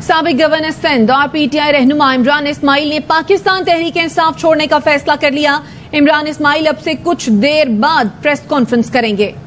साबिक गवर्नर सिंध और PTI रहनुमा इमरान इस्माइल ने पाकिस्तान तहरीक इंसाफ छोड़ने का फैसला कर लिया। इमरान इस्माइल अब से कुछ देर बाद प्रेस कॉन्फ्रेंस करेंगे।